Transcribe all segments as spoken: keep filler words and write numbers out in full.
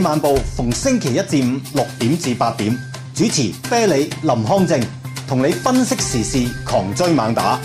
晚報逢星期一至五六點至八點，主持啤梨、林康正，同你分析時事，狂追猛打。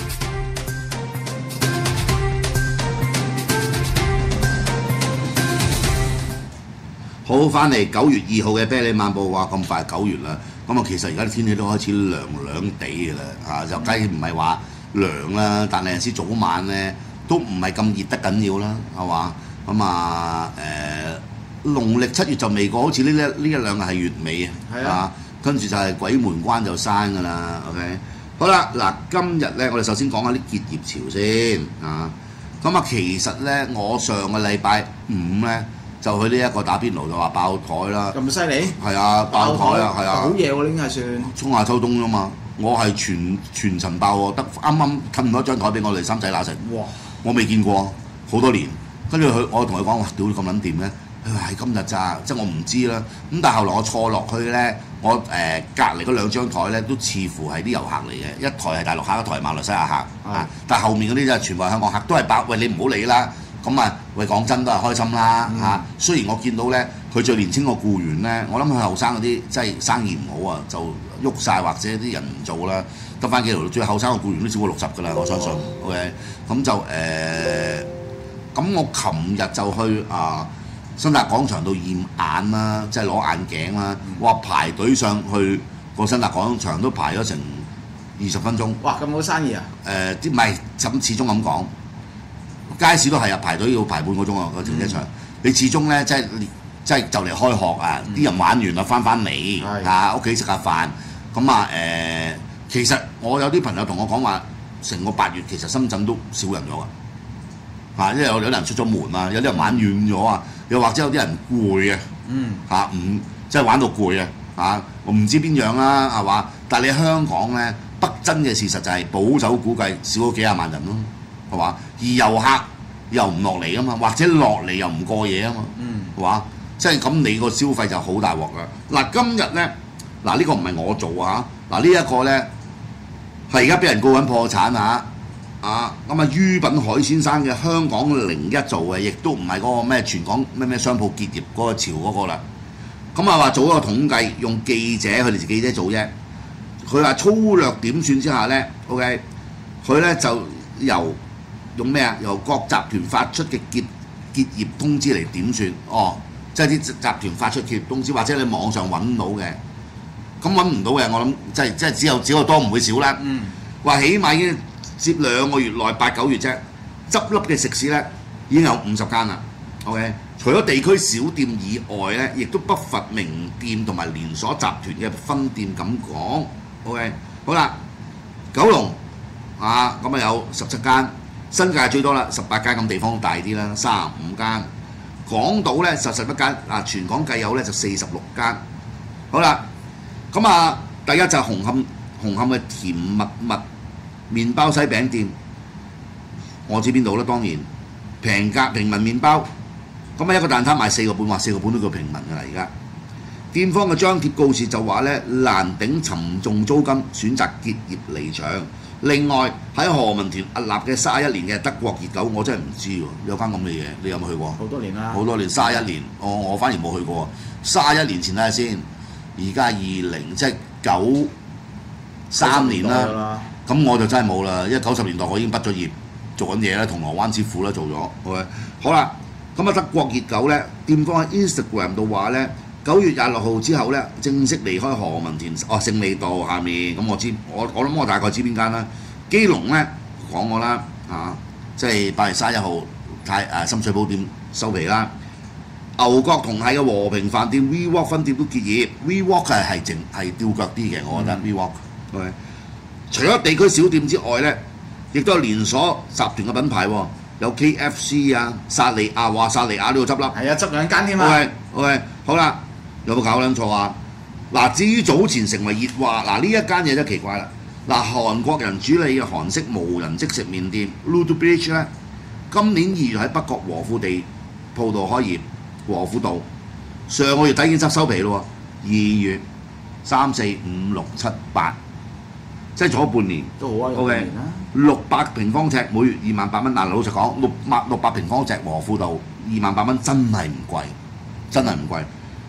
好，翻嚟九月二號嘅啤梨晚報，哇！咁快九月啦，咁啊其實而家啲天氣都開始涼涼地嘅啦，啊就梗係唔係話涼啦，但係有時早晚咧都唔係咁熱得緊要啦，係嘛？咁啊誒，農曆七月就未過，好似呢一呢一兩日係月尾啊，啊，跟住就係鬼門關就閂㗎啦 ，OK。好啦，嗱，今日咧我哋首先講下啲結業潮先啊，咁啊其實咧我上個禮拜五咧。就去呢一個打邊爐就話爆台啦， 咁犀利？係啊，爆台啊，係啊， 好嘢喎！呢啲係算春夏秋冬啫嘛。我係全全層爆喎，得啱啱褪咗張台俾我哋三仔乸食。哇！我未見過好多年。跟住佢，我同佢講：哇，屌你咁撚掂咧！佢話係今日咋，即係我唔知啦。咁但係後來我坐落去咧，我誒、呃、隔離嗰兩張台咧都似乎係啲遊客嚟嘅，一台係大陸客，一台係馬來西亞客。啊！但係後面嗰啲就全部係香港客，都係爆。喂，你唔好理啦。咁啊，喂，講真都係開心啦嚇、嗯啊。雖然我見到咧，佢最年輕個僱員咧，我諗佢後生嗰啲真係生意唔好啊，就喐晒或者啲人唔做啦，得翻幾條。最後生個僱員都超過六十㗎啦，我相信。哦、OK，咁就誒，咁、呃、我琴日就去啊新達廣場度驗眼啦，即係攞眼鏡啦。哇、嗯！排隊上去個新達廣場都排咗成二十分鐘。 哇！咁好生意啊？誒， 啲唔係，咁始終咁講。街市都係啊，排隊要排半個鐘啊個停車場。嗯、你始終咧，即係即係就嚟開學啊！啲、嗯、人玩完啦，翻返嚟嚇屋企食下飯。咁啊誒，其實我有啲朋友同我講話，成個八月其實深圳都少人咗啊。嚇，因為有有啲人出咗門啊，有啲人玩遠咗啊，又或者有啲人攰啊。嗯。嚇唔即係玩到攰啊！嚇，我唔知邊樣啦，係嘛？但係你香港咧，不爭嘅事實就係保守估計少咗幾廿萬人咯。係嘛？而遊客又唔落嚟啊嘛，或者落嚟又唔過夜啊嘛，係嘛、嗯？即係咁，你個消費就好大鑊㗎。嗱，今日咧，嗱、這、呢個唔係我做啊，嗱、這個、呢一個咧係而家俾人告緊破產啊！啊咁啊，于品海先生嘅香港零一做嘅，亦都唔係嗰個咩全港咩咩商鋪結業嗰個潮嗰個啦。咁啊話做一個統計，用記者佢哋自己啫做啫。佢話粗略點算之下咧 ，OK， 佢咧就由用咩啊？由各集團發出嘅結結業通知嚟點算？哦，即係啲集團發出結業通知，或者你網上揾到嘅，咁揾唔到嘅，我諗即係即係只有只有多唔會少啦。嗯，話起碼已經接兩個月內八九月啫，執笠嘅食肆咧已經有五十間啦。OK， 除咗地區小店以外咧，亦都不乏名店同埋連鎖集團嘅分店咁講。OK， 好啦，九龍啊咁啊有十七間。新界最多啦，十八間，咁地方大啲啦，三十五間。港島咧就十一間，啊全港計有咧就四十六間。好啦，咁啊第一就係紅磡紅磡嘅甜蜜蜜麵包西餅店，我知邊度啦，當然平價平民麵包，咁啊一個蛋撻賣四個半，話四個半都叫平民㗎啦而家。店方嘅張貼告示就話咧難頂沉重租金，選擇結業離場。另外喺何文田屹立嘅三十一年嘅德國熱狗，我真係唔知喎，有間咁嘅嘢，你有冇去過？好多年啦， 好多年，三十一年，我我反而冇去過。三十一年前睇下先，而家二零即係九三年啦，咁我就真係冇啦，因為九十年代我已經畢咗業，做緊嘢啦，銅鑼灣之父啦做咗。OK， 好啦，咁啊德國熱狗咧，店方喺 Instagram 度話咧。九月廿六號之後咧，正式離開何文田哦勝利道下面，咁我知我我諗我大概知邊間啦。基隆咧講過啦嚇、啊，即係八月三十一號太誒深水埗店收皮啦。牛角同係嘅和平飯店 WeWalk 分店都結業 ，WeWalk 係係淨係吊腳啲嘅，我覺得、嗯、WeWalk。Okay. 除咗地區小店之外咧，亦都有連鎖集團嘅品牌喎，有 K F C 啊、薩莉亞，話薩莉亞都要執笠。 係啊，執兩間添啊。 OK OK， 好啦。有冇搞撚錯啊？嗱，至於早前成為熱話，嗱呢一間嘢真係奇怪啦。嗱，韓國人主理嘅韓式無人即食麵店 Ludo Beach 咧，今年二月喺北角和富地鋪度開業，和富道上個月底已經執收皮咯喎。二月三四五六七八，即係做咗半年。 都好啊 ，OK， 六百平方尺，每月二萬八蚊。嗱，老實講，六百六百平方尺和富道二萬八蚊真係唔貴，真係唔貴。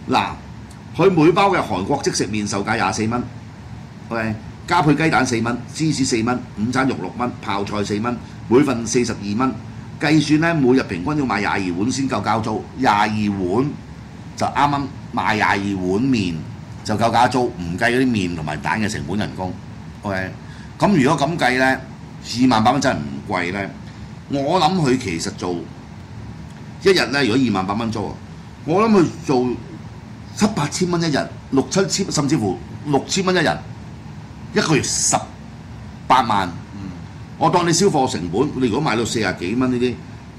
嗱，佢每包嘅韓國即食麵售價廿四蚊，OK，加配雞蛋四蚊，芝士四蚊，午餐肉六蚊，泡菜四蚊，每份四十二蚊。計算咧，每日平均要買廿二碗先夠交租，廿二碗就啱啱賣廿二碗麵就夠交租，唔計嗰啲麵同埋蛋嘅成本人工。OK，咁如果咁計咧，二萬八蚊真係唔貴咧。我諗佢其實做一日咧，如果二萬八蚊租啊，我諗佢做七八千蚊一日，六七千甚至乎六千蚊一日，一個月十八萬。嗯、我當你消貨成本，你如果買到四十幾蚊呢啲，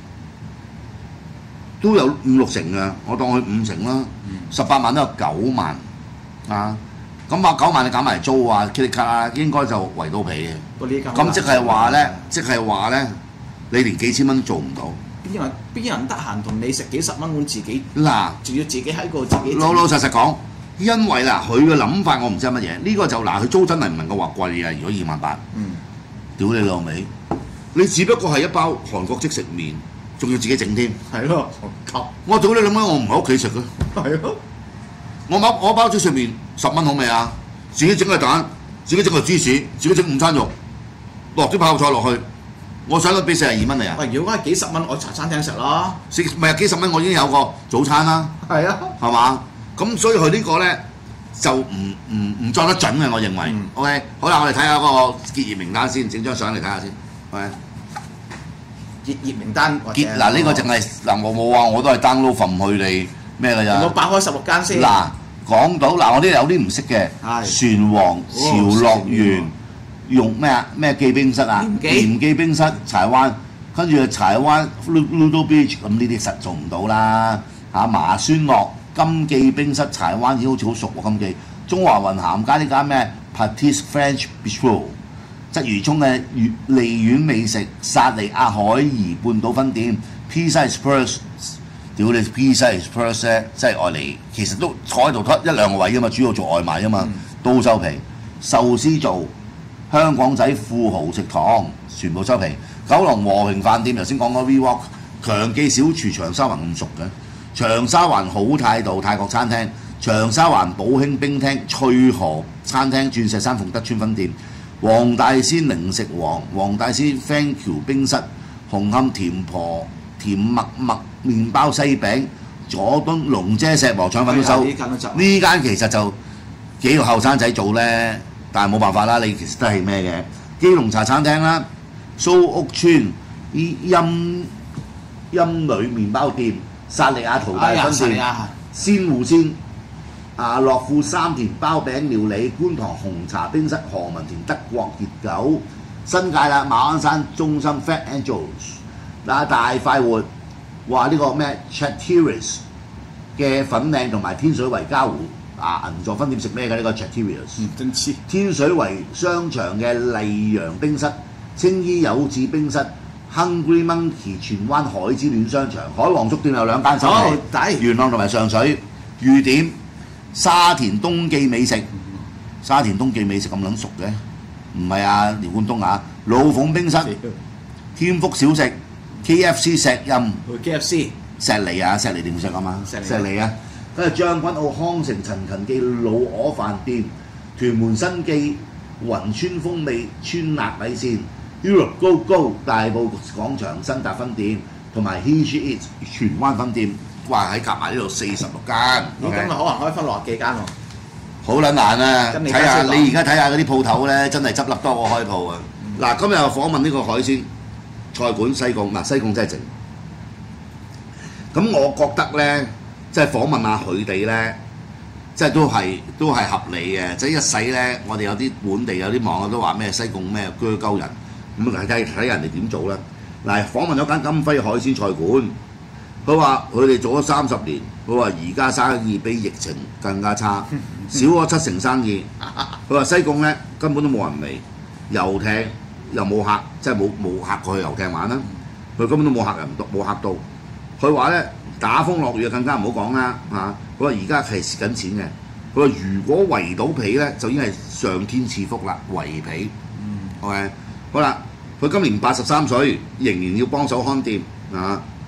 都有五六成嘅，我當佢五成啦，十八萬都有九萬啊！咁話九萬你減埋租啊、K 卡啊，應該就圍到皮嘅。咁即係話咧，即係話咧，你連幾千蚊都做唔到。 邊有人邊有人得閒同你食幾十蚊碗自己嗱， 仲要自己喺個自己老老實實講，因為嗱佢嘅諗法我唔知係乜嘢，呢、這個就嗱佢租真係唔能夠話貴啊！如果二萬八，嗯，屌你老味，你只不過係一包韓國即食麵，仲要自己整添。 係咯， 我屌你諗緊，我唔喺屋企食嘅。 係咯， 我包我包即食麵十蚊好未啊？自己整個蛋，自己整個芝士，自己整午餐肉，落啲泡菜落去。我想佢俾四十二蚊你啊！ 喂，如果係幾十蚊，我茶餐廳食啦。 食唔係幾十蚊，我已經有個早餐啦。 係啊，係嘛？咁所以佢呢個咧就唔唔唔作得準嘅，我認為。嗯、OK， 好啦，我哋睇下嗰個結業名單先，整張相嚟睇下先。OK， 結業名單結嗱呢個淨係嗱我冇話，我都係 download 份佢哋咩㗎咋？ 我爆開十六間先。 嗱，講到嗱，我啲有啲唔識嘅，船王潮樂園。用咩啊？咩記冰室啊？鹽記冰室柴灣，跟住柴灣 Ludo Beach 咁呢啲實做唔到啦嚇。麻酸樂金記冰室柴灣已經好似好熟喎。金記中華雲咸街呢間咩 Patisse French Bistro， 鰂魚涌嘅利苑美食薩利亞海怡半島分店 Pizza Express， 屌你 Pizza Express 咧，即係愛嚟其實都坐喺度得一兩個位啫嘛，主要做外賣啫嘛，都收皮。壽司做。香港仔富豪食堂全部收皮，九龍和平飯店頭先講嗰 WeWalk 強記小廚長沙灣咁熟嘅，長沙灣好態度泰國餐廳，長沙灣寶興冰廳翠河餐廳鑽石山鳳德村分店，黃大仙零食王黃大仙 Thank You 冰室，紅磡甜婆甜麥麥麵包西餅，佐敦龍姐石磨腸粉都收，呢間其實就幾個後生仔做咧。但係冇辦法啦，你其實都係咩嘅？基隆茶餐廳啦，蘇屋村陰陰女麵包店、薩利亞淘大分店、鮮芋仙、啊樂富三田包餅料理、觀塘紅茶冰室、何文田德國熱狗、新界啦馬鞍山中心 Fat Angels 嗱大快活，話呢個咩 Chatteris 嘅粉嶺同埋天水圍嘉湖。啊銀座分店食咩嘅呢個 Chatterius？ 唔真知。天水圍商場嘅麗陽冰室、青衣有志冰室、Hungry Monkey 荃灣海之戀商場、海皇粥店有兩間收皮，元朗同埋上水、御點、沙田東記美食，沙田東記美食咁撚熟嘅，唔係啊廖冠東啊，老鳳冰室、天福小食、K F C 石蔭、 K F C 石梨啊，石梨定石啊嘛，石梨啊。跟住將軍澳康城陳勤記老鵝飯店、屯門新記雲村風味川辣米線、Europe Go Go 大埔廣場新達分店同埋 He She Eat 荃灣分店，哇！喺夾埋呢度四十六間。 你今日可能可以分六十幾間喎。 好撚難啊！睇下你而家睇下嗰啲鋪頭咧，真係執笠多過開鋪啊！嗱、嗯，今日訪問呢個海鮮菜館西貢，嗱西貢真係靜。咁我覺得咧。即係訪問下佢哋咧，即係都係都係合理嘅。即係一世咧，我哋有啲本地有啲網友都話咩西貢咩鋸鳩人，咁睇睇睇人哋點做啦。嗱，訪問咗間金輝海鮮菜館，佢話佢哋做咗三十年，佢話而家生意比疫情更加差，少咗七成生意。佢話西貢咧根本都冇人嚟，遊艇又冇客，即係冇冇客過去遊艇玩啦。佢根本都冇客人冇客到。佢話咧。打風落雨更加唔好講啦嚇！佢話而家係蝕緊錢嘅。佢話如果圍到皮咧，就已經係上天賜福啦，圍皮。嗯。OK，好啦，佢今年八十三歲，仍然要幫手看店啊！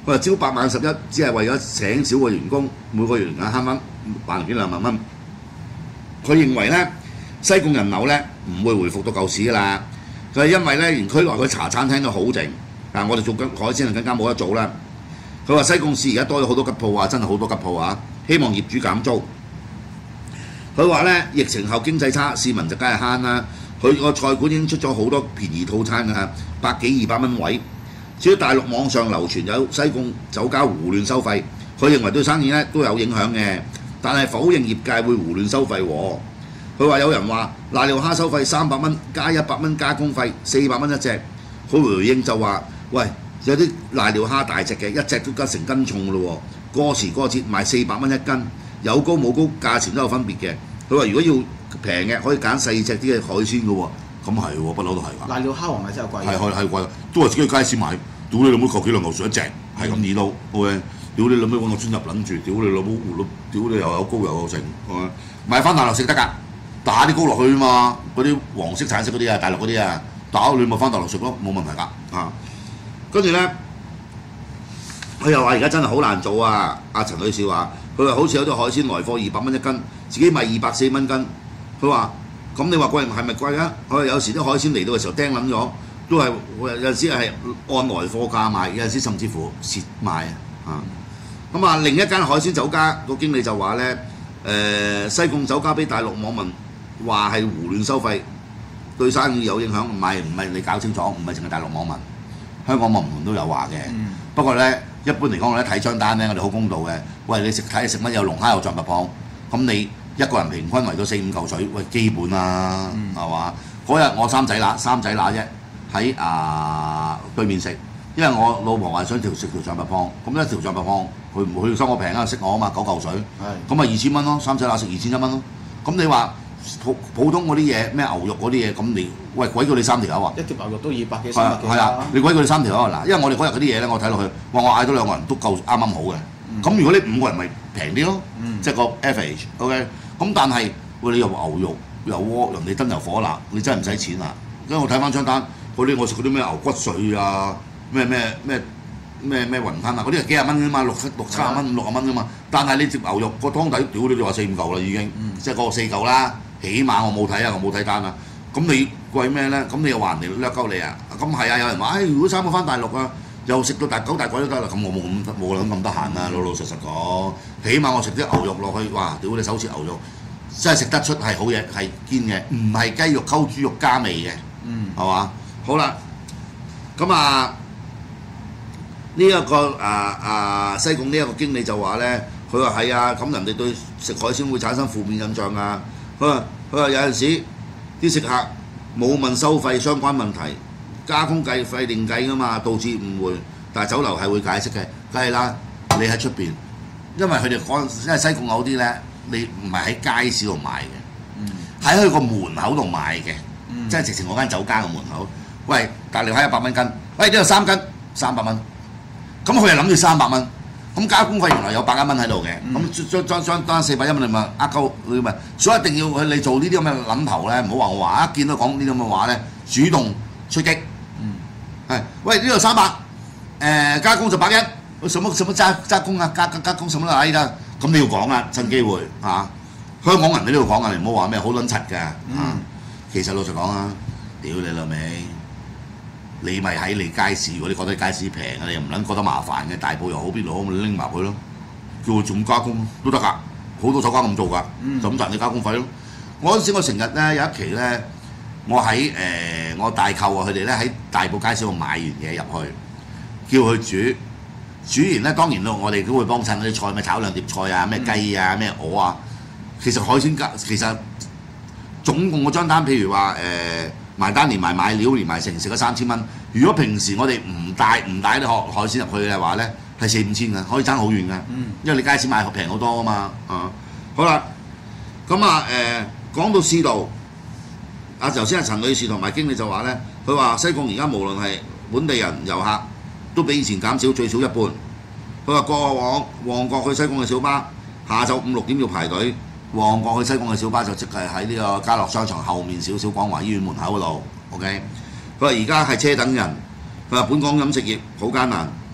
佢話招八萬十一，只係為咗請少個員工，每個月慳翻萬零幾兩萬蚊。佢認為咧西貢人流咧唔會回復到舊時㗎啦。佢係因為咧連區內嘅茶餐廳都好靜，但我哋做緊海鮮就更加冇得做啦。佢話西貢市而家多咗好多吉鋪啊，真係好多吉鋪啊！希望業主減租。佢話咧疫情後經濟差，市民就梗係慳啦。佢個菜館已經出咗好多便宜套餐㗎，百幾二百蚊位。至於大陸網上流傳有西貢酒家胡亂收費，佢認為對生意咧都有影響嘅，但係否認業界會胡亂收費喎。佢話有人話瀨尿蝦收費三百蚊加一百蚊加工費，四百蚊一隻。佢回應就話：喂，有啲瀨尿蝦大隻嘅，一隻都得成斤重咯喎，過時過節賣四百蚊一斤，有高冇高，價錢都有分別嘅。佢話如果要平嘅，可以揀細隻啲嘅海鮮嘅喎。咁係喎，不嬲都係㗎。 瀨尿蝦王係真係貴。 係係係貴，都係自己去街市買。屌你老母，求幾兩嚿水一隻，係咁易撈。OK，屌你老母揾個磚入撚住，屌你老母胡碌，屌你又有膏又有剩。OK，買翻大陸食得㗎，打啲膏落去啊嘛。嗰啲黃色橙色嗰啲啊，大陸嗰啲啊，打你咪翻大陸食咯，冇問題㗎。啊，跟住咧，佢又話而家真係好難做啊！阿陳女士話，佢話好似有啲海鮮來貨二百蚊一斤，自己賣二百四蚊斤。佢話。咁你話貴係咪貴啊？佢話有時啲海鮮嚟到嘅時候釘撚咗，都係有陣時係按來貨價賣，有陣時甚至乎蝕賣啊！咁啊，另一間海鮮酒家個經理就話咧，誒、呃、西貢酒家俾大陸網民話係胡亂收費，對生意有影響。唔係唔係你搞清楚，唔係淨係大陸網民，香港網民都有話嘅。嗯、不過咧，一般嚟講，我哋睇張單咧，我哋好公道嘅。喂，你食睇食乜有龍蝦有象拔蚌，咁你一個人平均圍到四五嚿水，喂基本啦，係嘛、嗯？嗰日我三仔乸三仔乸啫，喺啊對面食，因為我老婆話想條食條象拔蚌，咁一條象拔蚌佢唔會收我平啊，識我啊嘛，九嚿水，咁咪二千蚊咯，三仔乸食二千一蚊咯。咁你話普普通嗰啲嘢咩牛肉嗰啲嘢，咁你喂鬼叫你三條友啊？一條牛肉都二百幾三百幾係啊，你鬼叫你三條友啊嗱，因為我哋嗰日嗰啲嘢咧，我睇落去，哇！我嗌到兩個人都夠啱啱好嘅。咁、嗯、如果你五個人咪平啲咯，嗯、即係個 average，OK。咁但係喂你又牛肉又鍋，人哋燈油火蠟，你真係唔使錢啊！因為我睇翻張單，嗰啲我食嗰啲咩牛骨髓啊，咩咩咩咩咩雲吞啊，嗰啲係幾廿蚊啫嘛，六七六七廿蚊五六廿蚊啫嘛。但係你碟牛肉個湯底，屌你哋話四五嚿啦已經，嗯、即係嗰個四嚿啦，起碼我冇睇啊，我冇睇單啊。咁你貴咩咧？咁你又話人哋掠鳩你啊？咁係啊，有人話，唉、哎，如果三個翻大陸啊，又食到大狗大鬼都得啦。咁我冇咁冇諗咁得閒啊，老老實實講，起碼我食啲牛肉落去，哇！屌你手切牛肉，真係食得出係好嘢，係堅嘅，唔係雞肉溝豬肉加味嘅，嗯，係嘛？好啦，咁啊呢一、這個啊啊西貢呢一個經理就話咧，佢話係啊，咁人哋對食海鮮會產生負面印象啊。佢話佢話有陣時啲食客冇問收費相關問題，加工計費定計噶嘛，導致誤會。但係酒樓係會解釋嘅，梗係啦。你喺出邊，因為佢哋講，因為西貢有啲咧，你唔係喺街市度賣嘅，喺佢個門口度賣嘅，嗯、即係直情嗰間酒家嘅門口。喂，大料蝦一百蚊斤，喂呢度三斤三百蚊，咁佢又諗住三百蚊，咁加工費原來有百一蚊喺度嘅，咁將將將單四百一蚊你咪呃鳩你咪，所以一定要佢你做呢啲咁嘅諗頭咧，唔好話我話一見到講呢啲咁嘅話咧，主動出擊，嗯，係，喂呢度三百，誒加工就百一，什麼什麼加加工啊，加加加工什麼嚟㗎？咁你要講啊，趁機會嚇、啊，香港人喺呢度講啊，你唔好話咩好撚柒㗎嚇，嗯、其實老實講啊，屌你老味。你咪喺你街市，如果你覺得街市平啊，你又唔撚覺得麻煩嘅，大埔又好邊度好，咪拎埋佢咯，叫佢仲加工都得㗎，好多酒家咁做㗎，嗯、就咁賺你加工費咯。我嗰陣時我成日咧有一期咧，我喺誒、呃、我大舅啊佢哋咧喺大埔街市度買完嘢入去，叫佢煮，煮完咧當然咯，我哋都會幫襯嗰啲菜，咪炒兩碟菜啊，咩雞啊，咩鵝啊，其實海鮮價其實總共嗰張單，譬如話誒。呃埋單連埋買料連埋成食咗三千蚊。如果平時我哋唔帶唔帶啲海海鮮入去嘅話咧，係四五千㗎，可以爭好遠㗎。嗯、因為你街市買平好多啊嘛。啊，好啦，咁啊誒講到市道，啊頭先阿陳女士同埋經理就話咧，佢話西貢而家無論係本地人遊客都比以前減少最少一半。佢話過往旺角去西貢嘅小巴，下晝五六點要排隊。旺角去西貢嘅小巴就即係喺呢個家樂商場後面少少廣華醫院門口嗰度 ，OK。佢話而家係車等人，佢話本港飲食業好艱難，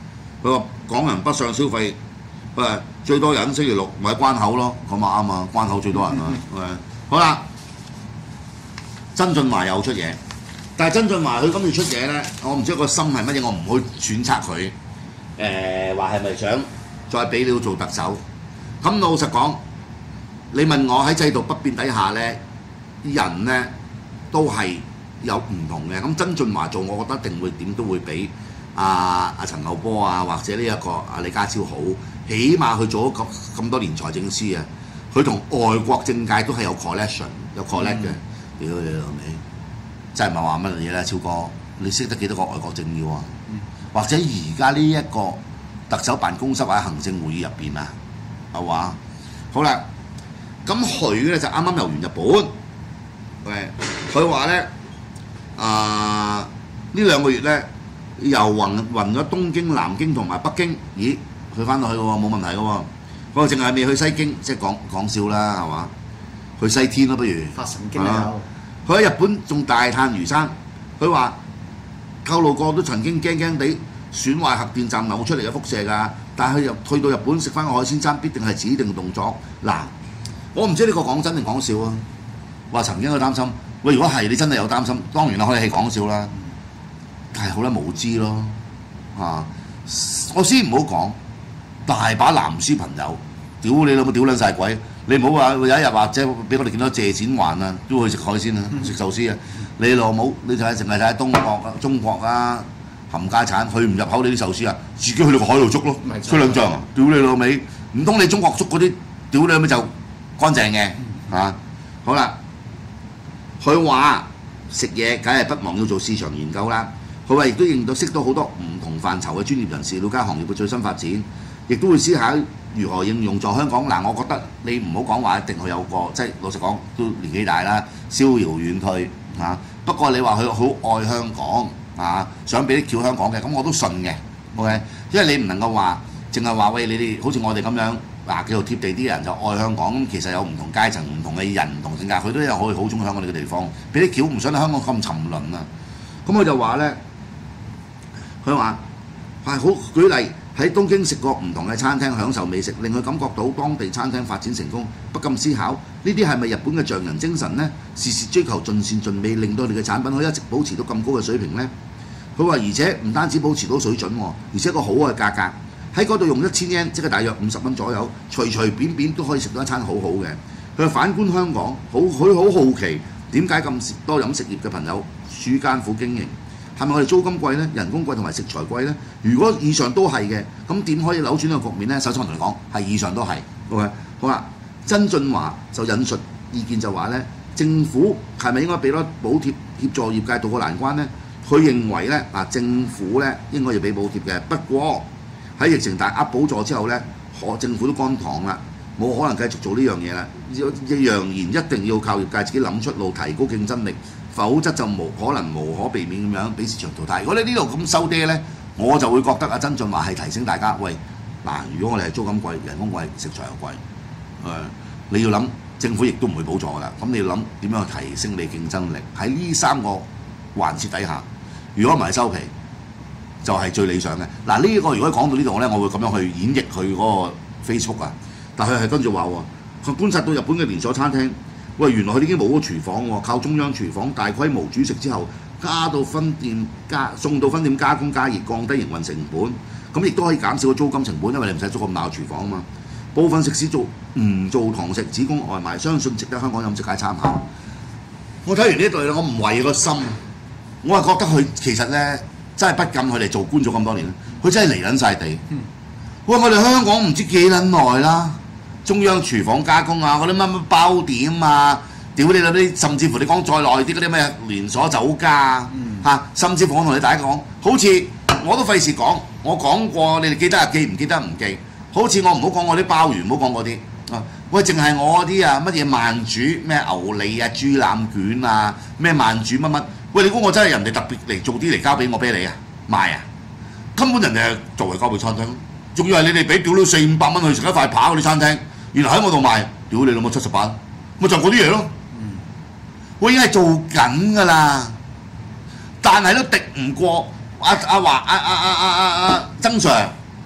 佢話港人北上消費，誒最多人星期六咪喺關口咯，咁啊啱啊，關口最多人啊。誒好啦，曾俊華又出嘢，但係曾俊華佢今次出嘢咧，我唔知個心係乜嘢，我唔會揣測佢誒話係咪想再俾料做特首。咁老實講，你問我喺制度不變底下咧，人咧都係有唔同嘅。咁曾俊華做，我覺得一定會點都會比阿阿陳茂波啊，或者呢一個阿李家超好。起碼佢做咗咁咁多年財政司啊，佢同外國政界都係有 connection 有 connect 嘅。屌你老味，真係唔係話乜嘢咧，超哥，你識得幾多個外國政要啊？嗯、或者而家呢一個特首辦公室或者行政會議入邊啊，係嘛？好啦，咁佢咧就啱啱遊完日本，誒，佢話咧啊呢兩個月咧遊暈暈咗東京、南京同埋北京，咦？佢翻到去喎，冇問題嘅喎。佢話淨係未去西京，即係講講笑啦，係嘛？去西天咯，不如發神經啊！ 佢喺日本仲大嘆如山，佢話透露過都曾經驚驚地損壞核電站流出嚟嘅輻射㗎，但係佢又去到日本食翻個海鮮餐，必定係指定動作。嗱，我唔知呢個講真定講笑啊！話曾經有擔心，喂，如果係你真係有擔心，當然啦，可以係講笑啦，但係好撚無知咯啊！我先唔好講。大把藍絲朋友，屌你老母屌撚晒鬼！你唔好話有一日或者俾我哋見到借錢還啊，都去食海鮮啊，食壽司啊！你老母，你睇下淨係睇下東國啊、中國啊，冚家產去唔入口你啲壽司啊，自己去到個海度捉咯，吹兩仗啊！屌你老味，唔通你中國捉嗰啲屌你老味就乾淨嘅嚇、啊？好啦，佢話食嘢梗係不忘要做市場研究啦。佢話亦都認到識到好多唔同範疇嘅專業人士，了解行業嘅最新發展。亦都會思考如何應用在香港。嗱，我覺得你唔好講話一定佢有個，即係老實講都年紀大啦，逍遙遠退嚇、啊。不過你話佢好愛香港啊，想俾啲橋香港嘅，咁我都信嘅。OK， 因為你唔能夠話淨係話喂你哋好似我哋咁樣嗱叫做貼地啲人就愛香港。咁其實有唔同階層、唔同嘅人、唔同性格，佢都有可以好中意香港呢個地方。俾啲橋唔想喺香港咁沉淪啊。咁佢就話咧，佢話係好舉例。喺東京食過唔同嘅餐廳，享受美食，令佢感覺到當地餐廳發展成功，不禁思考呢啲係咪日本嘅匠人精神呢？事事追求盡善盡美，令到你嘅產品可以一直保持到咁高嘅水平呢？佢話而且唔單止保持到水準，而且一個好嘅價格，喺嗰度用一千日圓，即係大約五十蚊左右，隨隨便便都可以食到一餐好好嘅。佢話反觀香港，好佢好好奇點解咁多飲食業嘅朋友處艱苦經營。係咪我哋租金貴呢？人工貴同埋食材貴呢？如果以上都係嘅，咁點可以扭轉呢個局面呢？首先我同你講，係以上都係。OK， 好啦，曾俊華就引述意見就話呢，政府係咪應該俾多補貼協助業界渡過難關呢？佢認為呢，嗱，政府呢應該要俾補貼嘅。不過喺疫情大額補助之後呢，可政府都乾塘啦，冇可能繼續做呢樣嘢啦。揚言一定要靠業界自己諗出路，提高競爭力。否則就無可能無可避免咁樣俾市場淘汰。如果你呢度咁收爹咧，我就會覺得阿曾俊華係提醒大家，喂嗱，如果我哋係租金貴、人工貴、食材又貴，誒、呃、你要諗政府亦都唔會補助㗎啦。咁你要諗點樣去提升你競爭力？喺呢三個環節底下，如果唔係收皮，就係、是、最理想嘅。嗱，呢個如果講到呢度咧，我會咁樣去演繹佢嗰個 Facebook 啊。但係係跟住話喎，佢觀察到日本嘅連鎖餐廳。喂，原來佢已經冇咗廚房喎，靠中央廚房大規模煮食之後，加到分店加送到分店加工加熱，降低營運成本，咁亦都可以減少個租金成本，因為你唔使租咁大廚房啊嘛。部分食肆做唔做堂食，只供外賣，相信值得香港飲食界參考。我睇完呢對我唔為個心，我係覺得佢其實咧真係不禁佢哋做官咗咁多年，佢真係離撚晒地。喂，我哋香港唔知幾撚耐啦。中央廚房加工啊，嗰啲乜乜包點啊，屌你嗰啲，甚至乎你講再耐啲嗰啲咩連鎖酒家啊，嗯、甚至乎我同你大家講，好似我都費事講，我講過，你哋記得啊記唔記得唔記？好似我唔好講我啲鮑魚，唔好講嗰啲啊，喂，淨係我啲啊乜嘢慢煮咩牛脷啊、豬腩卷啊、咩慢煮乜乜，喂，你估我真係人哋特別嚟做啲嚟交俾我俾你啊賣啊？根本人哋係作為交俾餐廳，仲要係你哋俾屌到四五百蚊去食一塊扒嗰啲餐廳。原來喺我度賣，屌你老母七十八，咪就嗰啲嘢咯。嗯、我已經係做緊㗎啦，但係都敵唔過阿阿華阿阿阿阿阿阿曾 Sir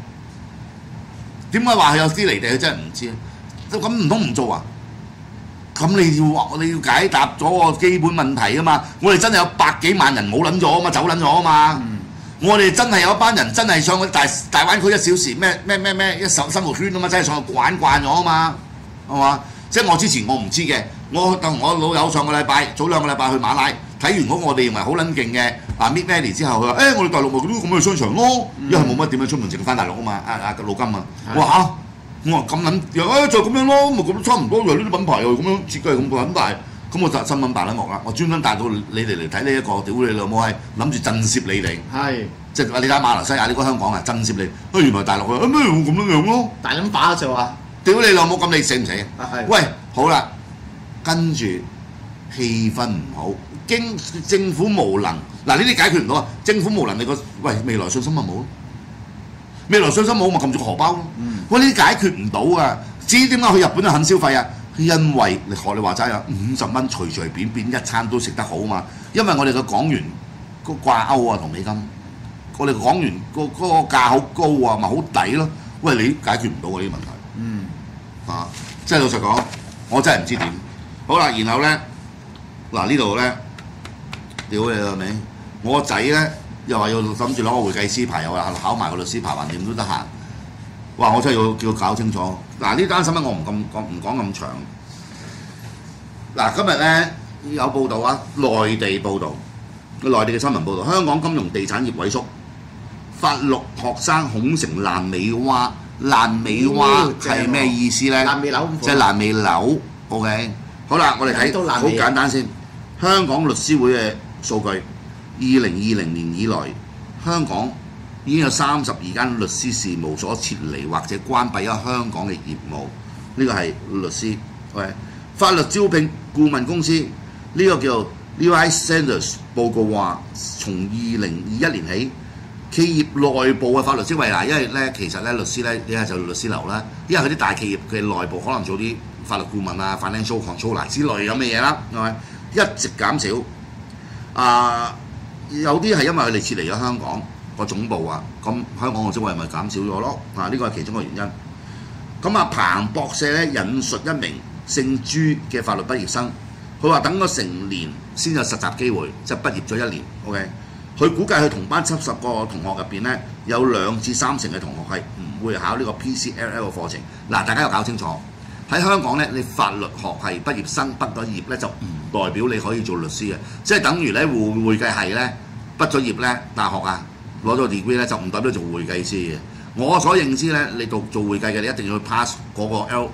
點解話佢有啲離地？佢真係唔知啊！咁唔通唔做啊？咁你要話你要解答咗個基本問題啊嘛！我哋真係有百幾萬人冇撚咗啊嘛，走撚咗啊嘛！嗯、我哋真係有一班人真係上去大大灣區一小時咩咩咩咩一手生活圈啊嘛，真係上去玩慣咗啊嘛，係嘛？即係我之前我唔知嘅，我同我老友上個禮拜早兩個禮拜去馬拉睇完嗰個我哋認為好撚勁嘅啊 Mid Valley 之後，佢話誒、欸、我哋大陸咪嗰啲咁嘅商場咯，因為冇乜點樣出門，淨翻大陸啊嘛，啊啊老金啊，我話嚇。我話咁撚又誒就咁樣咯，咪咁差唔多，又呢啲品牌又咁樣設計咁咁大，咁我就新聞大撚鑊啦！我專登帶到你哋嚟睇呢一個，屌你老母係諗住震懾你哋，係即係你睇馬來西亞，你講香港啊震懾你，啊原來大陸啊咩咁樣樣咯，大撚把就話，屌你老母咁你死唔死啊？喂，好啦，跟住氣氛唔好，經政府無能，嗱呢啲解決唔到啊！政府無能，你個喂未來信心咪冇咯？未來信心冇咪撳住個荷包咯。嗯、喂，呢啲解決唔到啊！至於點解去日本就肯消費啊？因為你學你話齋啊，五十蚊隨隨便便一餐都食得好嘛。因為我哋嘅港元個掛鈎啊同美金，我哋港元個嗰個價好高啊，咪好抵咯。喂，你解決唔到嗰啲問題。嗯。啊，即係老實講，我真係唔知點。好啦，然後咧，嗱呢度咧，屌你老味，我仔咧。又話要諗住攞個會計師牌，又話考埋個律師牌，橫掂都得閒。哇！我真係要叫佢搞清楚。嗱，呢單新聞我唔咁講唔講咁長。嗱，今日咧有報道啊，內地報道，內地嘅新聞報道，香港金融地產業萎縮，法律學生恐成爛尾蛙。爛尾蛙係咩意思咧？爛尾樓即係爛尾樓。OK， 好啦，我哋睇好簡單先。香港律師會嘅數據。二零二零年以來，香港已經有三十二間律師事務所撤離或者關閉咗香港嘅業務。呢個係律師。喂，法律招聘顧問公司呢、呢個叫 Levi Sanders 報告話，從二零二一年起，企業內部嘅法律職位嗱，因為咧其實咧律師咧一係就律師樓啦，因為佢啲大企業嘅內部可能做啲法律顧問啊、financial controller 之類咁嘅嘢啦，係咪一直減少啊？有啲係因為佢哋撤離咗香港個總部啊，咁香港嘅職位咪減少咗咯？啊，呢個係其中一個原因。咁啊，彭博社咧引述一名姓朱嘅法律畢業生，佢話等咗成年先有實習機會，即係畢業咗一年。OK，佢估計佢同班七十個同學入邊咧，有兩至三成嘅同學係唔會考呢個 P C L L 嘅課程。嗱，大家要搞清楚喺香港咧，你法律學系畢業生畢咗業咧就唔代表你可以做律師嘅，即係等於咧會會計系咧畢咗業咧大學啊攞咗 degree 咧就唔代表做會計師嘅。我所認知咧，你讀做會計嘅你一定要 pass 嗰個 L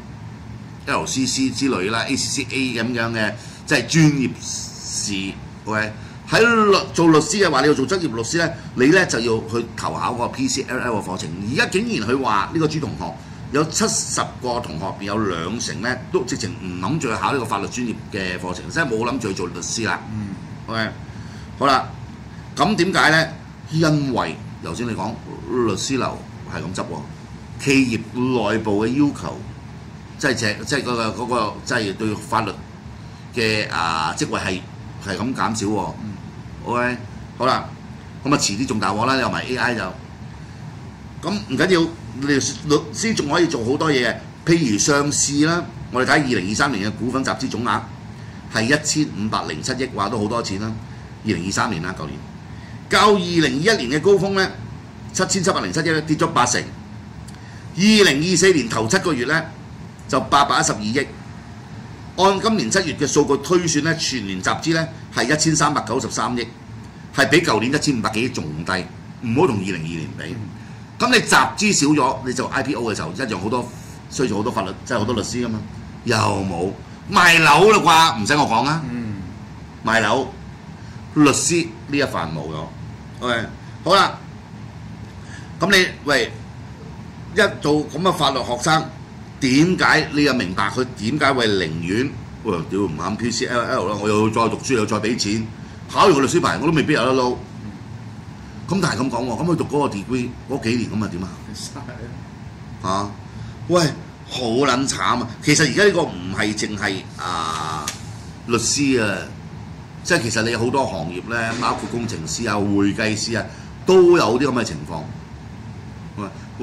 L C C 之類啦 ，A C C A 咁樣嘅，即係專業試。OK， 喺律做律師嘅話，你要做執業律師咧，你咧就要去投考個 P C L L 嘅課程。而家竟然佢話呢個朱同學。有七十個同學入邊有兩成咧，都直情唔諗住去考呢個法律專業嘅課程，即係冇諗住去做律師啦。嗯 ，OK， 好啦，咁點解咧？因為頭先你講律師樓係咁執喎，企業內部嘅要求，即係即即係嗰個嗰個即係對法律嘅啊職位係係咁減少喎。嗯 ，OK， 好啦，咁啊遲啲仲大鑊啦，有埋 A I 就咁唔緊要。你律師仲可以做好多嘢嘅，譬如上市啦。我哋睇二零二三年嘅股份集資總額係一千五百零七億，話都好多錢啦。二零二三年啦，舊年較二零二一年嘅高峰咧，七千七百零七億咧跌咗八成。二零二四年頭七個月咧就八百一十二億。按今年七月嘅數據推算咧，全年集資咧係一千三百九十三億，係比舊年一千五百幾億仲低，唔好同二零二年比。咁你集資少咗，你就 I P O 嘅時候一樣好多需要做好多法律，即係好多律師噶嘛，又冇賣樓啦啩，唔使我講啊，嗯、賣樓律師呢一範冇咗。OK， 好啦，咁你喂一做咁嘅法律學生，點解你又明白佢點解會寧願喂屌唔啱 P C L L 啦，我又要再讀書又再俾錢考完個律師牌，我都未必有得撈。咁但係咁講喎，咁佢讀嗰個 degree 嗰幾年咁啊點啊？嚇！喂，好撚慘啊！其實而家呢個唔係淨係啊律師啊，即係其實你有好多行業咧，包括工程師啊、會計師啊，都有啲咁嘅情況。喂，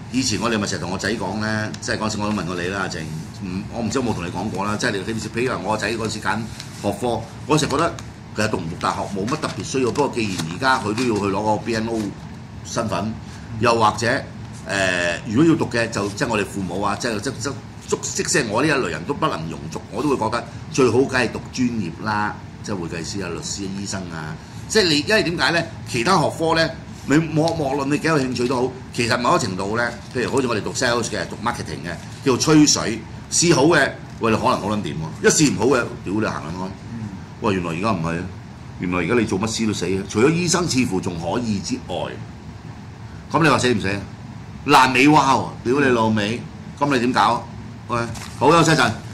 以前我哋咪成日同我仔講咧，即係嗰陣時我都問過你啦，阿靜，唔我唔知有冇同你講過啦，即係你譬如話我個仔嗰陣時揀學科，我成日覺得其實讀唔讀大學冇乜特別需要，不過既然而家佢都要去攞個 B N O 身份，又或者誒、呃，如果要讀嘅就即係我哋父母啊，即係即即即即即係我呢一類人都不能庸俗，我都會覺得最好梗係讀專業啦，即係會計師啊、律師啊、醫生啊，即係你因為點解咧？其他學科咧。你莫莫論你幾有興趣都好，其實某一程度咧，譬如好似我哋讀 sales 嘅、讀 marketing 嘅，叫做吹水，試好嘅，喂你可能好撚掂喎，一試唔好嘅，屌你行撚開。喂，原來而家唔係啊，原來而家你做乜師都死啊，除咗醫生似乎仲可以之外，咁你話死唔死啊？爛尾蛙喎，屌你老味，咁你點搞？喂，好休息陣。